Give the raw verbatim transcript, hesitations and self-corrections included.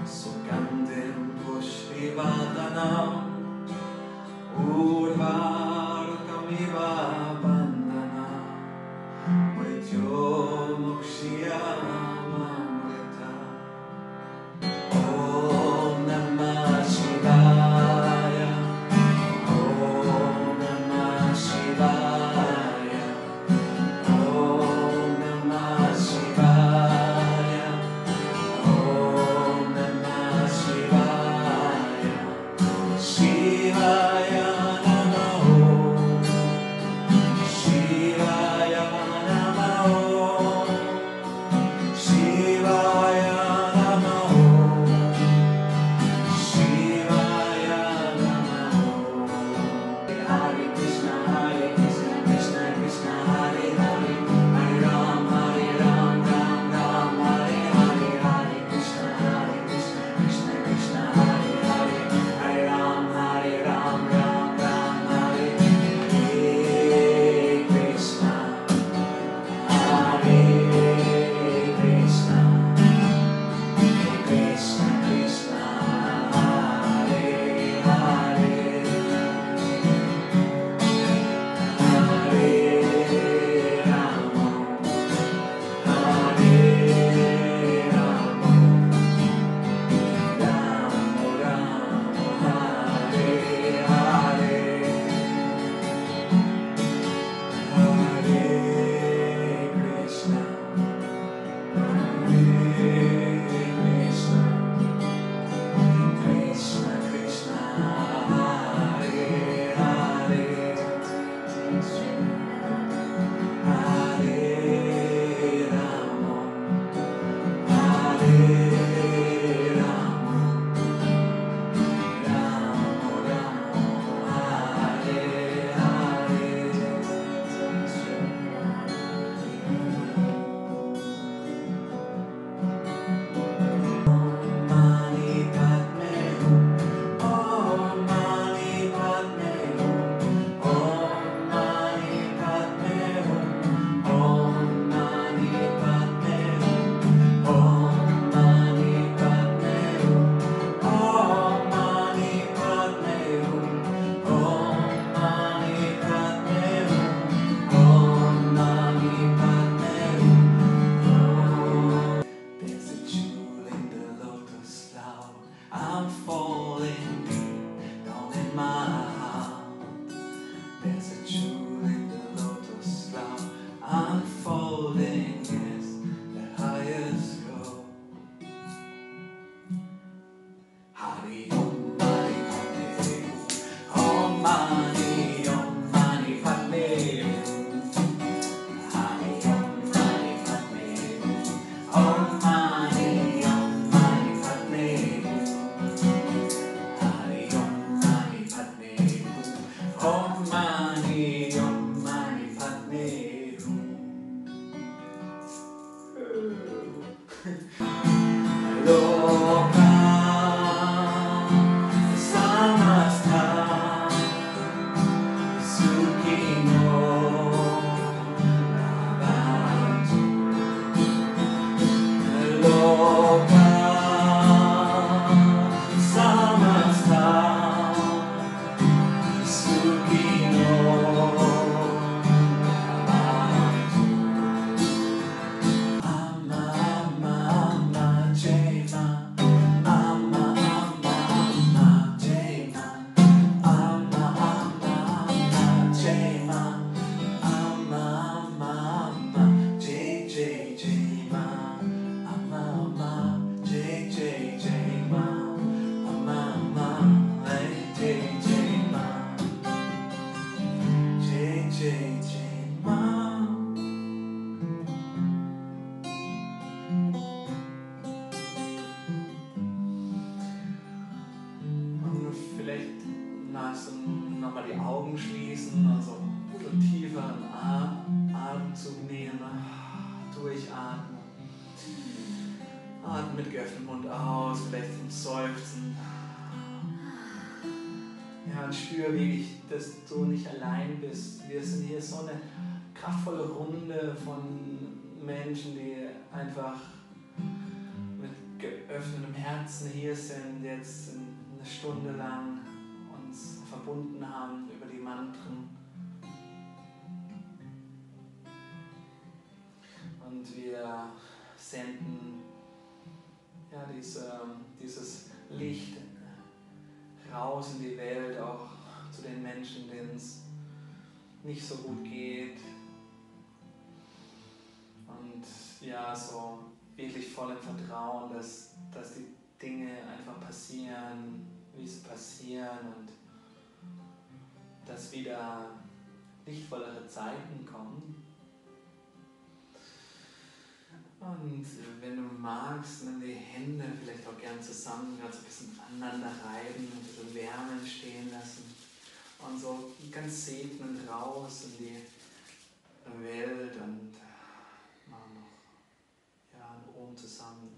Sugandhim pushpivardanam Urvarukamiva bandhanam Mrityomukshiyamamrita. Om Namah Shivaya. Om Namah Shivaya. Om Namah Shivaya. Om Namah Shivaya. Shivaya Namo. Shivaya Namo. Shivaya Namo. Shivaya Namo. Hare Krishna, Hare Krishna, Krishna Krishna, Hare Hare, Hare Ram, Hare Ram, Ram Ram, Hare Hare, Hare Krishna, Hare Krishna, Krishna Krishna, Hare Hare, Hare Ram, Hare Ram, Ram Ram, Hare Krishna, Hare Krishna, Krishna Krishna, Hare Hare. Hare Rama, Hare Rama, Rama Rama, Hare Hare, Hare Krishna, Hare Krishna, Krishna Krishna, Hare Hare. Hare Rama, Hare Rama, Rama Rama, Hare Hare. Om Mani Padme Hum, Om Mani Padme Hum, Om Mani Padme Hum, Om Mani Padme Hum, Om Mani Padme Hum, Om Mani Padme Hum, Om Mani Padme Hum, Om Mani Padme Hum. There's a jewel in the lotus flower. I'm falling deep down in my heart. There's a jewel in the lotus flower. Unfolding is the highest goal. Hari Om Mani Padme Hum, Om Mani, Om Mani Padme Hum. Hari Om Mani Padme Hum, Om Mani, Om Mani Padme Hum. Hari Om Mani Padme Hum, Om Mani, Om Mani Padme Hum. Loka Samastha Sukhino Bhavantu. Loka Samastha Sukhino Bhavantu. Amma Amma Amma Jai Ma, Amma Amma Amma Jai Ma, Amma Amma Amma Jai Ma, Amma Amma Amma Jai Jai Jai Ma, Amma Amma Jai Jai Jai Ma, Amma Amma Jai Jai Jai Ma, Jai Jai Jai Ma. Und vielleicht magst du nochmal die Augen schließen, also ein bisschen tiefer einen Atem, Atemzug nehmen, durchatmen. Atmen mit geöffnetem Mund aus, vielleicht ein Seufzen. Ja, und spür wirklich, dass du nicht allein bist. Wir sind hier so eine kraftvolle Runde von Menschen, die einfach mit geöffnetem Herzen hier sind, jetzt eine Stunde lang uns verbunden haben über die Mantren. Und wir senden ja, diese, dieses Licht raus in die Welt, auch zu den Menschen, denen es nicht so gut geht. Und ja, so wirklich voll im Vertrauen, dass, dass die Dinge einfach passieren, wie sie passieren und dass wieder lichtvollere Zeiten kommen. Und wenn du magst, nimm die Hände vielleicht auch gern zusammen, gerade so ein bisschen aneinander reiben, ein bisschen Wärme entstehen lassen und so ganz segnend raus in die Welt und machen noch ja, einen Ohm zusammen.